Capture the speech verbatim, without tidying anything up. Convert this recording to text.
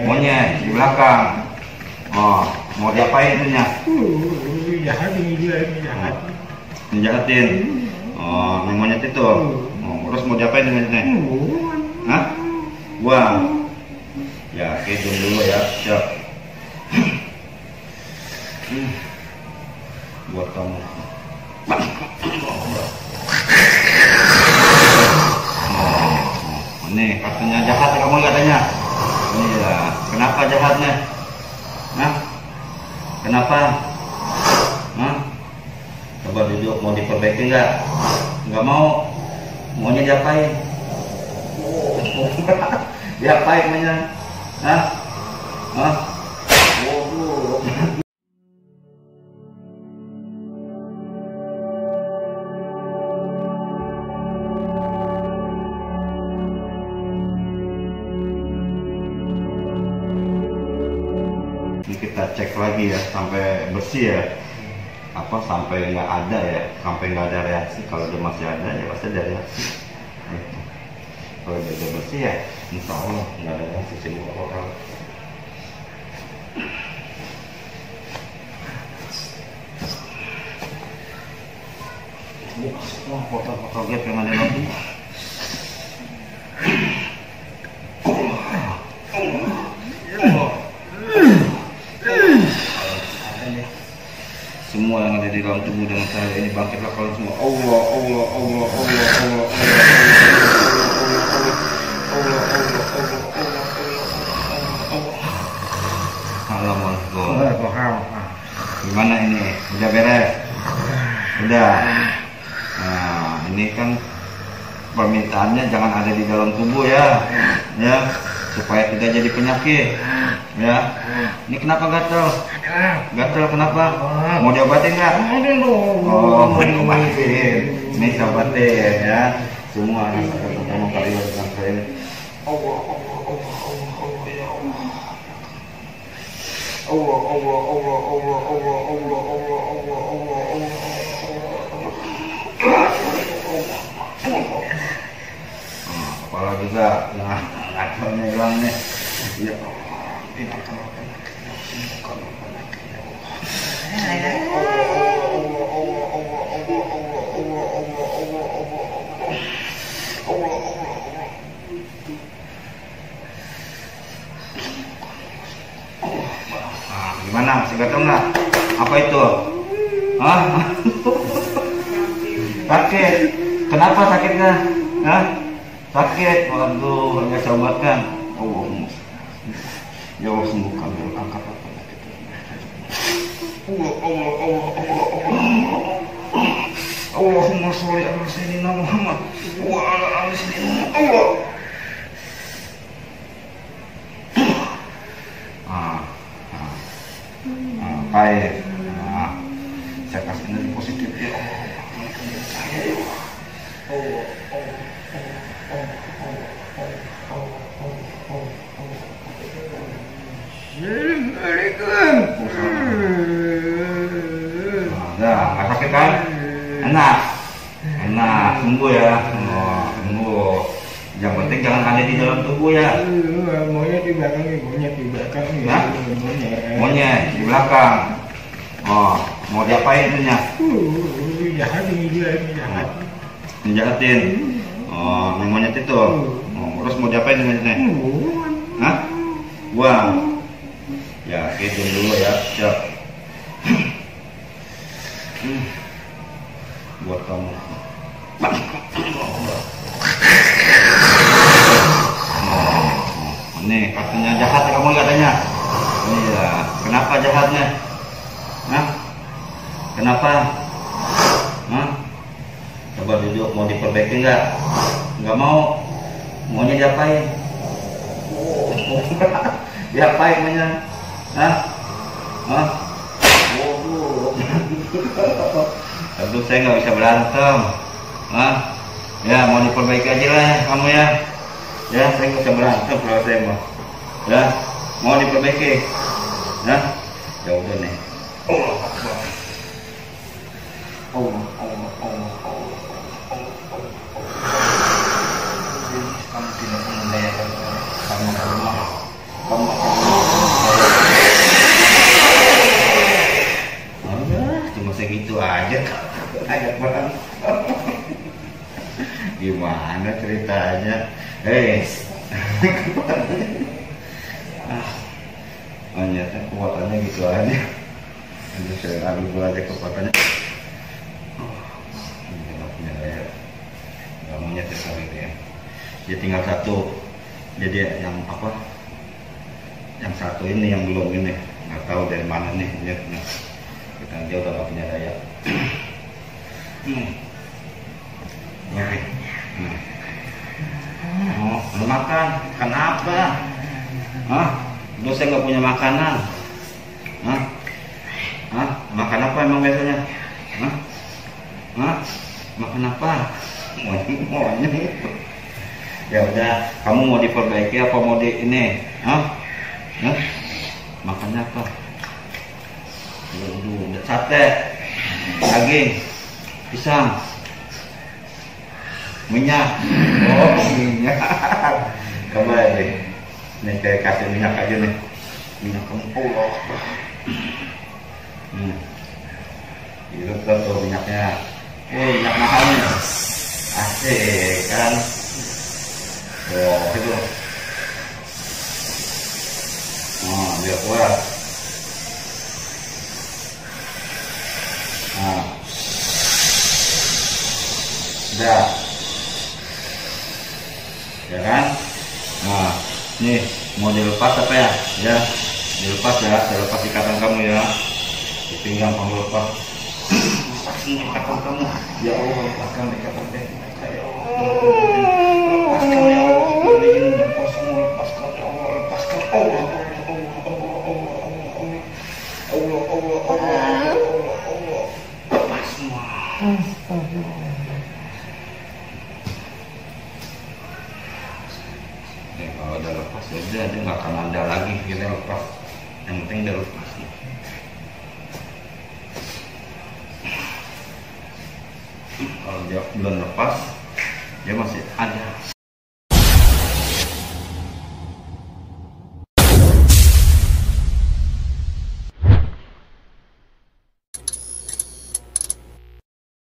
Monyet di belakang. Oh, mau diapain itunya? Uh, jahat ini dia, ini jahat. Menjahatin. Oh, yang monyet itu. Oh, terus mau diapain monyetnya? Hah? Buang. Ya, hitung dulu ya. Siap. Hmm. Buat kamu. Oh, ini katanya jahat kamu katanya. Iya, kenapa jahatnya? Hah? Kenapa? Hah? Coba duduk, mau diperbaiki nggak? Nggak mau? Maunya diapain? Diapain maunya? Hah? Hah? Waduh. Ini kita cek lagi ya sampai bersih ya, apa sampai nggak ada ya, sampai nggak ada reaksi. Kalau dia masih ada ya pasti ada reaksi. Gitu. Kalau dia udah bersih ya insya Allah nggak ada reaksi semua orang. Wah, foto-foto gap yang ada lagi. Semua yang ada di dalam tubuh dengan saya ini bangkitlah kalian semua. Allah, Allah, Allah, Allah, Allah, Allah, Allah, Allah. Gimana ini? Udah beres? Udah. Nah, ini kan permintaannya jangan ada di dalam tubuh ya, ya, supaya tidak jadi penyakit. Ya, ini kenapa gatal? Gatal kenapa? Mau diobatin nggak? Oh, mau diobatin. Ini obatin ya. Semua yang saya ketemu kalian dengan saya ini. Allah, Allah, Allah, Allah, Allah, ya Allah. Allah, Allah, Allah, Allah, Allah, Allah, Allah, Allah, Allah, Allah. Kepala juga, nah, akalnya hilang nih. Ya Allah. Gimana? Masih gatal nggak? Apa itu? Hah? Sakit? Kenapa sakitnya? Hah? Sakit? Waduh, nggak saya obatkan. Oh, ya Allah sembuhkan, ya Allah angkat apa itu. Allah, Allah, Allah, Allah, Allah. Allahumma sholli ala sayyidina Muhammad wa ala ali sayyidina Allah. Ah, ah, ah, baik. Nah, saya kasih energi positif ya Allah. Allah, Allah, Assalamualaikum. Nah, nggak sakit kan? Enak, enak, sembuh ya. Oh, sembuh. Yang penting jangan ada di dalam tubuh ya. Monyet di belakang nih, monyet di belakang nih. Hah? Monyet di belakang. Oh, mau diapain itunya? Uh, jahat ini dia, ini jahat. Menjahatin. Oh, yang monyet itu. Oh, terus mau diapain monyetnya? Hah? Buang. Ya, hitung dulu ya. Siap. Hmm. Buat kamu. Oh, ini katanya jahat kamu katanya. Iya, kenapa jahatnya? Hah? Kenapa? Hah? Coba duduk, mau diperbaiki nggak? Nggak mau? Maunya diapain? Diapain maunya? Hah? Hah? Waduh. Aduh, saya nggak bisa berantem. Hah? Ya, mau diperbaiki aja lah ya, kamu ya. Ya, saya nggak bisa berantem kalau saya mau. Ya, mau diperbaiki. Ya, ya udah nih. Allah, Allah, Allah, Allah, Allah. Kamu tidak menandakan kamu kamu kamu Hei. Ternyata kekuatannya gitu aja. Ini saya ambil aja kekuatannya. Ini nggak punya daya. Nggak maunya sekali dia. Dia tinggal satu. Jadi yang apa? Yang satu ini yang belum ini. Nggak tahu dari mana nih nyetnya. Kita dia udah nggak punya daya. Hmm. Nyari. Hmm. Oh, lu makan. Kenapa? Hah? Lu saya nggak punya makanan. Hah? Hah? Makan apa emang biasanya? Hah? Hah? Makan apa? Maunya itu. Ya udah, kamu mau diperbaiki apa mau di ini? Hah? Hah? Makannya apa? Udah sate, daging, pisang, minyak. Oh, minyak. Coba deh. Nih kayak kasih minyak aja nih. Minyak kamu. Oh, hmm. Itu tuh minyaknya. Oh, minyak mahal nih. Asik kan. Oh, itu. Oh, biar kuat. Nah. Udah. Ya kan? Nah, nih mau dilepas apa ya? Ya, dilepas ya, dilepas ikatan kamu ya. Di pinggang kamu lepas. Lepas ikatan kamu. Ya Allah, lepaskan ikatan kamu. Ya Allah, lepaskan ya Allah. Ini lepas semua, lepaskan ya Allah, lepaskan Allah, Allah, Allah, Allah, Allah, Allah, Allah, Allah, Allah, Allah, lepas semua. Kalau udah lepas ya udah, dia nggak akan ada lagi, kita lepas. Yang penting udah lepas. Kalau dia belum lepas, dia masih ada.